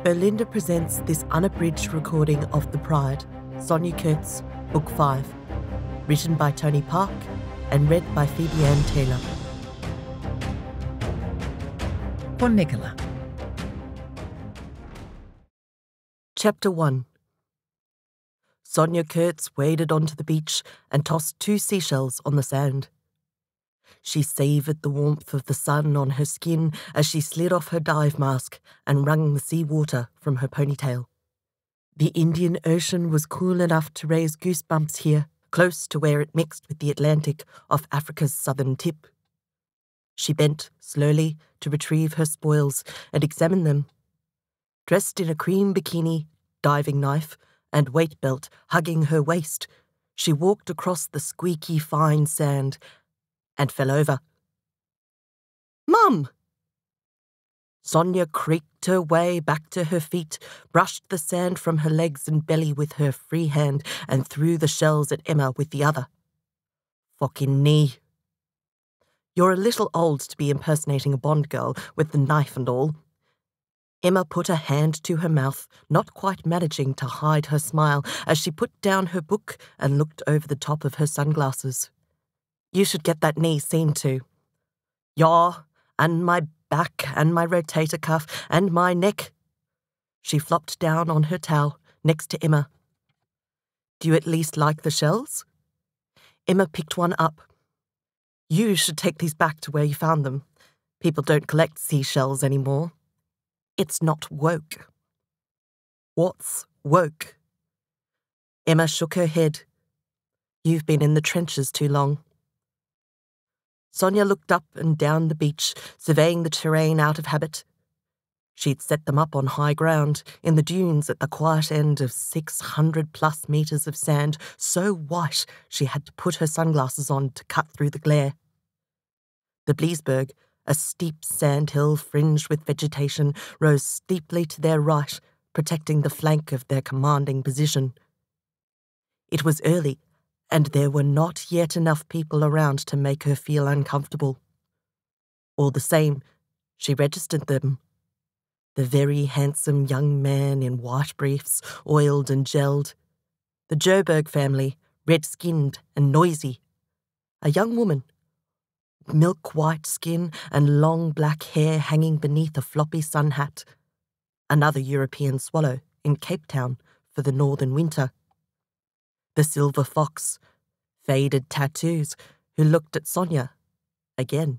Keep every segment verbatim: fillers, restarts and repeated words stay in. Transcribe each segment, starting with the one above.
Berlinda presents this unabridged recording of The Pride, Sonja Kurtz, Book five, written by Tony Park and read by Phoebe Ann Taylor. For Nicola. Chapter one. Sonja Kurtz waded onto the beach and tossed two seashells on the sand. She savoured the warmth of the sun on her skin as she slid off her dive mask and wrung the sea water from her ponytail. The Indian Ocean was cool enough to raise goosebumps here, close to where it mixed with the Atlantic off Africa's southern tip. She bent slowly to retrieve her spoils and examine them. Dressed in a cream bikini, diving knife, and weight belt hugging her waist, she walked across the squeaky fine sand and fell over. "Mum!" Sonja creaked her way back to her feet, brushed the sand from her legs and belly with her free hand, and threw the shells at Emma with the other. "Fucking knee. You're a little old to be impersonating a Bond girl with the knife and all." Emma put a hand to her mouth, not quite managing to hide her smile as she put down her book and looked over the top of her sunglasses. "You should get that knee seen to." "Yeah, and my back and my rotator cuff and my neck." She flopped down on her towel next to Emma. "Do you at least like the shells?" Emma picked one up. "You should take these back to where you found them. People don't collect seashells anymore. It's not woke." "What's woke?" Emma shook her head. "You've been in the trenches too long." Sonja looked up and down the beach, surveying the terrain out of habit. She'd set them up on high ground, in the dunes at the quiet end of six hundred plus metres of sand, so white she had to put her sunglasses on to cut through the glare. The Bliesberg, a steep sandhill fringed with vegetation, rose steeply to their right, protecting the flank of their commanding position. It was early, and there were not yet enough people around to make her feel uncomfortable. All the same, she registered them. The very handsome young man in white briefs, oiled and gelled. The Joburg family, red-skinned and noisy. A young woman, milk-white skin and long black hair hanging beneath a floppy sun hat. Another European swallow in Cape Town for the northern winter. The silver fox, faded tattoos, who looked at Sonja again.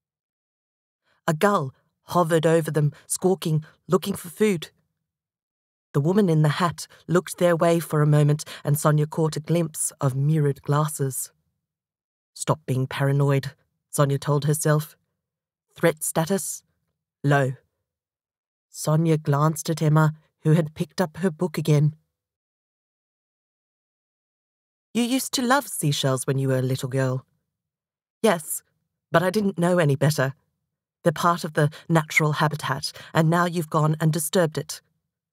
A gull hovered over them, squawking, looking for food. The woman in the hat looked their way for a moment, and Sonja caught a glimpse of mirrored glasses. Stop being paranoid, Sonja told herself. Threat status? Low. Sonja glanced at Emma, who had picked up her book again. "You used to love seashells when you were a little girl." "Yes, but I didn't know any better. They're part of the natural habitat, and now you've gone and disturbed it."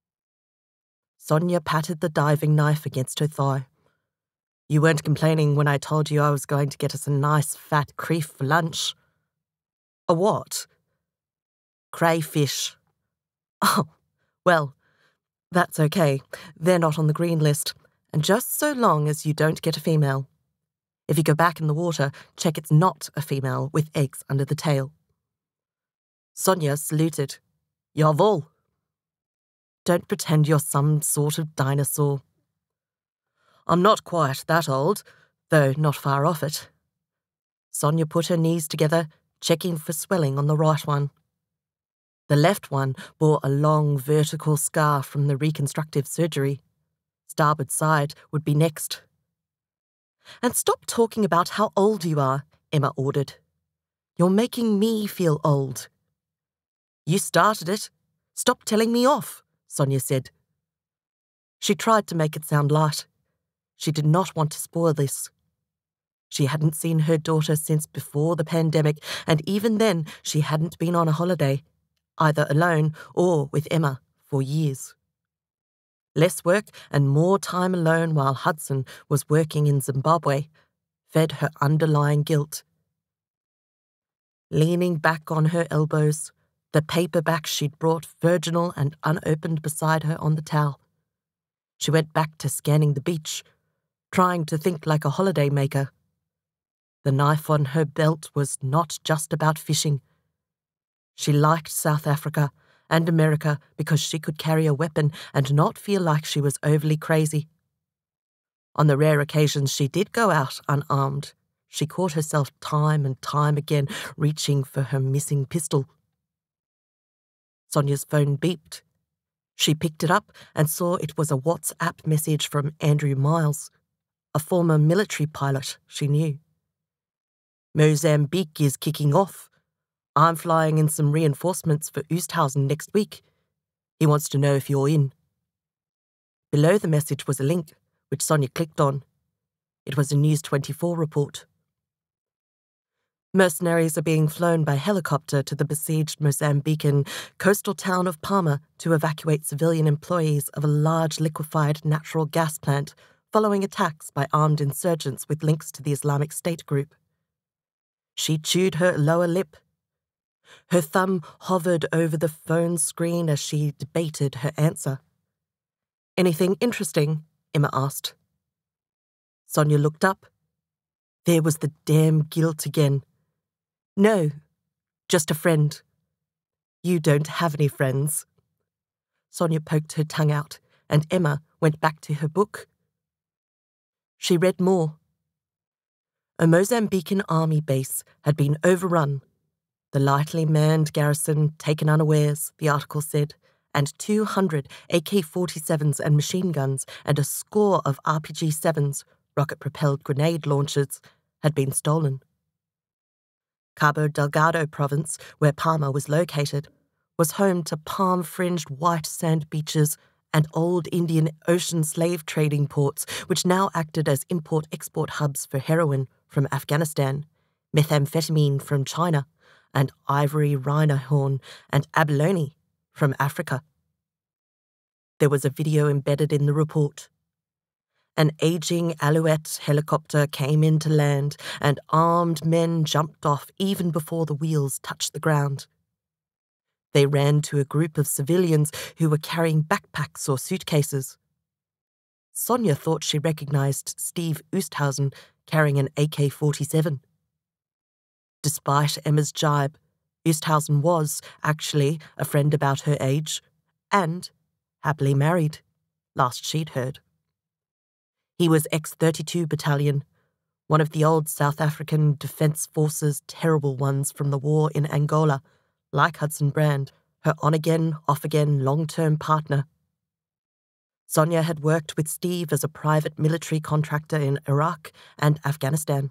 Sonja patted the diving knife against her thigh. "You weren't complaining when I told you I was going to get us a nice fat creef for lunch." "A what?" "Crayfish." "Oh, well, that's okay. They're not on the green list. And just so long as you don't get a female. If you go back in the water, check it's not a female with eggs under the tail." Sonja saluted. "Jawohl." "Don't pretend you're some sort of dinosaur." "I'm not quite that old, though not far off it." Sonja put her knees together, checking for swelling on the right one. The left one bore a long vertical scar from the reconstructive surgery. Starboard side would be next. "And stop talking about how old you are," Emma ordered. "You're making me feel old." "You started it. Stop telling me off," Sonja said. She tried to make it sound light. She did not want to spoil this. She hadn't seen her daughter since before the pandemic, and even then she hadn't been on a holiday, either alone or with Emma, for years. Less work and more time alone while Hudson was working in Zimbabwe fed her underlying guilt. Leaning back on her elbows, the paperback she'd brought virginal and unopened beside her on the towel. She went back to scanning the beach, trying to think like a holiday maker. The knife on her belt was not just about fishing. She liked South Africa and America because she could carry a weapon and not feel like she was overly crazy. On the rare occasions she did go out unarmed, she caught herself time and time again reaching for her missing pistol. Sonja's phone beeped. She picked it up and saw it was a WhatsApp message from Andrew Miles, a former military pilot she knew. Mozambique is kicking off. I'm flying in some reinforcements for Oosthuizen next week. He wants to know if you're in. Below the message was a link, which Sonja clicked on. It was a News twenty-four report. Mercenaries are being flown by helicopter to the besieged Mozambican coastal town of Palma to evacuate civilian employees of a large liquefied natural gas plant following attacks by armed insurgents with links to the Islamic State group. She chewed her lower lip. Her thumb hovered over the phone screen as she debated her answer. "Anything interesting?" Emma asked. Sonja looked up. There was the damn guilt again. "No, just a friend." "You don't have any friends." Sonja poked her tongue out, and Emma went back to her book. She read more. A Mozambican army base had been overrun, the lightly manned garrison taken unawares, the article said, and two hundred A K forty-sevens and machine guns and a score of R P G sevens, rocket-propelled grenade launchers, had been stolen. Cabo Delgado province, where Palma was located, was home to palm-fringed white sand beaches and old Indian Ocean slave trading ports, which now acted as import-export hubs for heroin from Afghanistan, methamphetamine from China, and ivory rhino horn and abalone from Africa. There was a video embedded in the report. An aging Alouette helicopter came in to land, and armed men jumped off even before the wheels touched the ground. They ran to a group of civilians who were carrying backpacks or suitcases. Sonja thought she recognized Steve Oosthuizen carrying an A K forty-seven. Despite Emma's jibe, Oosthuizen was, actually, a friend about her age, and happily married, last she'd heard. He was X thirty-two Battalion, one of the old South African Defence Force's terrible ones from the war in Angola, like Hudson Brand, her on-again, off-again long-term partner. Sonja had worked with Steve as a private military contractor in Iraq and Afghanistan.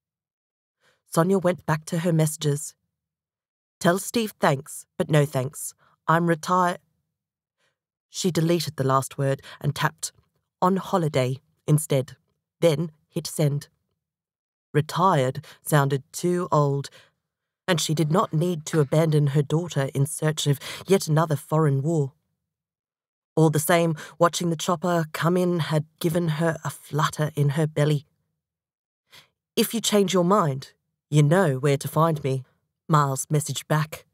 Sonja went back to her messages. "Tell Steve thanks, but no thanks. I'm retired." She deleted the last word and tapped "on holiday" instead, then hit send. Retired sounded too old, and she did not need to abandon her daughter in search of yet another foreign war. All the same, watching the chopper come in had given her a flutter in her belly. "If you change your mind, you know where to find me," Miles messaged back.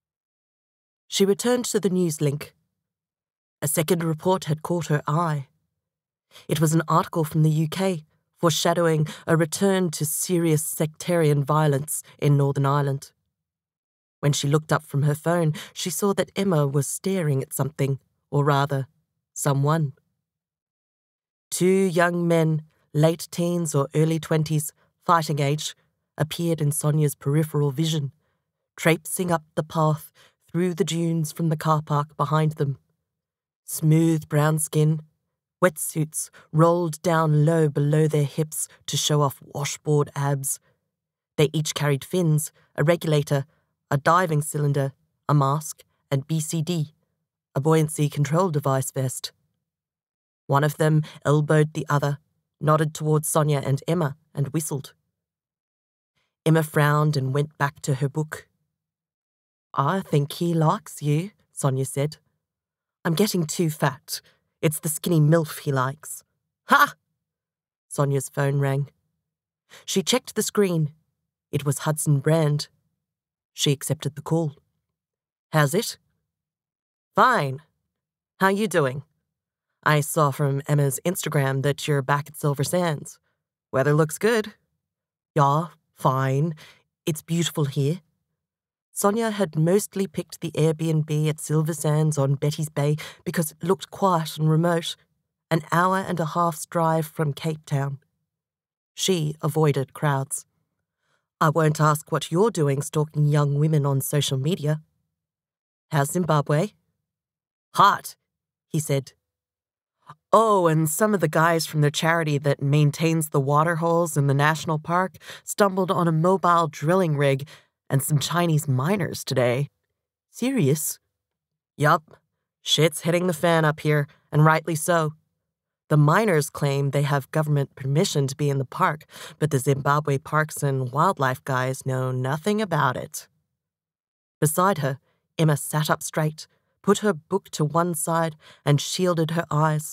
She returned to the news link. A second report had caught her eye. It was an article from the U K, foreshadowing a return to serious sectarian violence in Northern Ireland. When she looked up from her phone, she saw that Emma was staring at something, or rather, someone. Two young men, late teens or early twenties, fighting age, appeared in Sonja's peripheral vision, traipsing up the path through the dunes from the car park behind them. Smooth brown skin, wetsuits rolled down low below their hips to show off washboard abs. They each carried fins, a regulator, a diving cylinder, a mask, and B C D, a buoyancy control device vest. One of them elbowed the other, nodded towards Sonja and Emma, and whistled. Emma frowned and went back to her book. "I think he likes you," Sonja said. "I'm getting too fat. It's the skinny MILF he likes." "Ha!" Sonja's phone rang. She checked the screen. It was Hudson Brand. She accepted the call. Has it? Fine. How you doing? I saw from Emma's Instagram that you're back at Silver Sands. Weather looks good. Yeah, fine. It's beautiful here. Sonja had mostly picked the Airbnb at Silver Sands on Betty's Bay because it looked quiet and remote, an hour and a half's drive from Cape Town. She avoided crowds. I won't ask what you're doing stalking young women on social media. How's Zimbabwe? Hot, he said. Oh, and some of the guys from the charity that maintains the water holes in the national park stumbled on a mobile drilling rig and some Chinese miners today. Serious? Yup. Shit's hitting the fan up here, and rightly so. The miners claim they have government permission to be in the park, but the Zimbabwe Parks and Wildlife guys know nothing about it. Beside her, Emma sat up straight, put her book to one side, and shielded her eyes.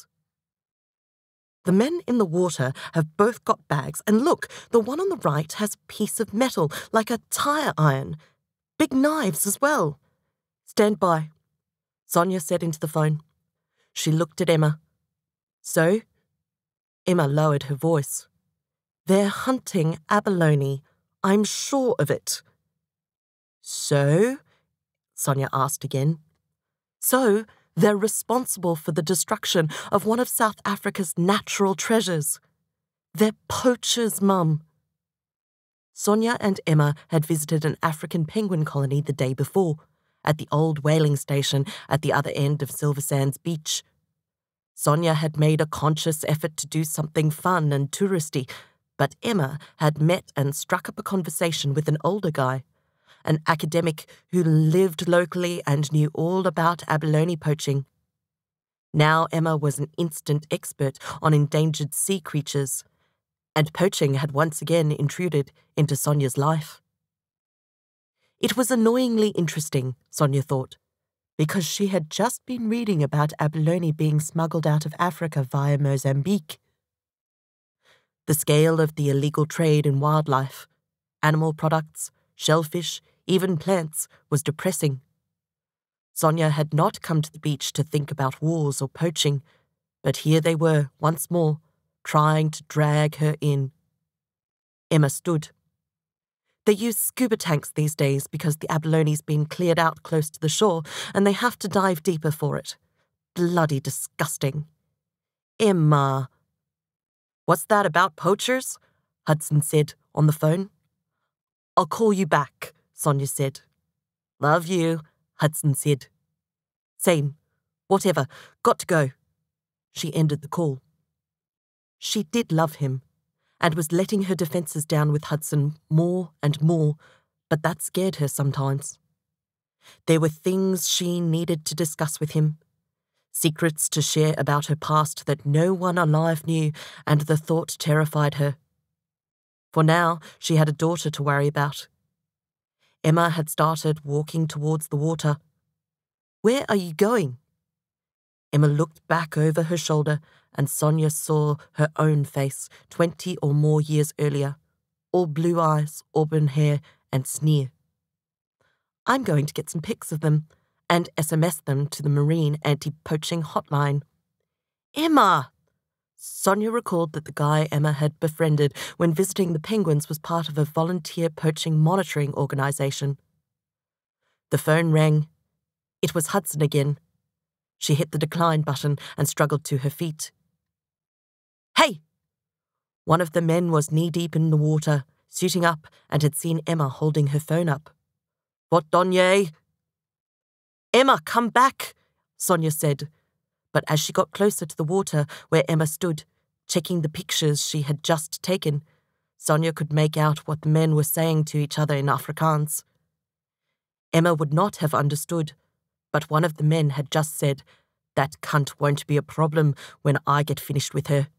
The men in the water have both got bags, and look, the one on the right has a piece of metal, like a tire iron. Big knives as well. Stand by, Sonja said into the phone. She looked at Emma. So? Emma lowered her voice. They're hunting abalone. I'm sure of it. So? Sonja asked again. So, they're responsible for the destruction of one of South Africa's natural treasures. They're poachers, Mum. Sonja and Emma had visited an African penguin colony the day before, at the old whaling station at the other end of Silver Sands Beach. Sonja had made a conscious effort to do something fun and touristy, but Emma had met and struck up a conversation with an older guy, an academic who lived locally and knew all about abalone poaching. Now Emma was an instant expert on endangered sea creatures, and poaching had once again intruded into Sonja's life. It was annoyingly interesting, Sonja thought, because she had just been reading about abalone being smuggled out of Africa via Mozambique. The scale of the illegal trade in wildlife, animal products, shellfish, even plants, was depressing. Sonja had not come to the beach to think about wars or poaching, but here they were, once more, trying to drag her in. Emma stood. They use scuba tanks these days because the abalone's been cleared out close to the shore and they have to dive deeper for it. Bloody disgusting. Emma. What's that about poachers? Hudson said on the phone. I'll call you back, Sonja said. Love you, Hudson said. Same. Whatever. Got to go. She ended the call. She did love him, and was letting her defences down with Hudson more and more, but that scared her sometimes. There were things she needed to discuss with him, secrets to share about her past that no one alive knew, and the thought terrified her. For now, she had a daughter to worry about. Emma had started walking towards the water. Where are you going? Emma looked back over her shoulder, and Sonja saw her own face, twenty or more years earlier, all blue eyes, auburn hair, and sneer. I'm going to get some pics of them, and S M S them to the Marine Anti-Poaching Hotline. Emma! Sonja recalled that the guy Emma had befriended when visiting the penguins was part of a volunteer poaching monitoring organisation. The phone rang. It was Hudson again. She hit the decline button and struggled to her feet. Hey! One of the men was knee-deep in the water, suiting up, and had seen Emma holding her phone up. What donye? Emma, come back, Sonja said. But as she got closer to the water where Emma stood, checking the pictures she had just taken, Sonja could make out what the men were saying to each other in Afrikaans. Emma would not have understood, but one of the men had just said, "That cunt won't be a problem when I get finished with her."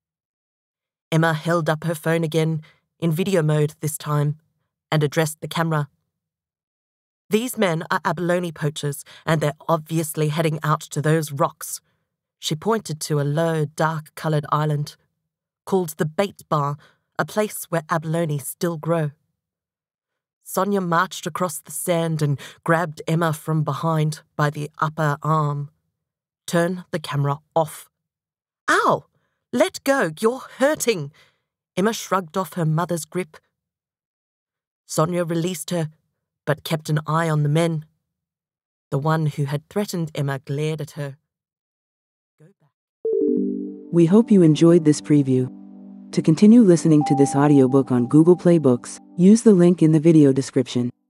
Emma held up her phone again, in video mode this time, and addressed the camera. These men are abalone poachers, and they're obviously heading out to those rocks. She pointed to a low, dark-coloured island, called the Bait Bar, a place where abalone still grow. Sonja marched across the sand and grabbed Emma from behind by the upper arm. Turn the camera off. Ow! Let go, you're hurting. Emma shrugged off her mother's grip. Sonja released her, but kept an eye on the men. The one who had threatened Emma glared at her. Go back. We hope you enjoyed this preview. To continue listening to this audiobook on Google Play Books, use the link in the video description.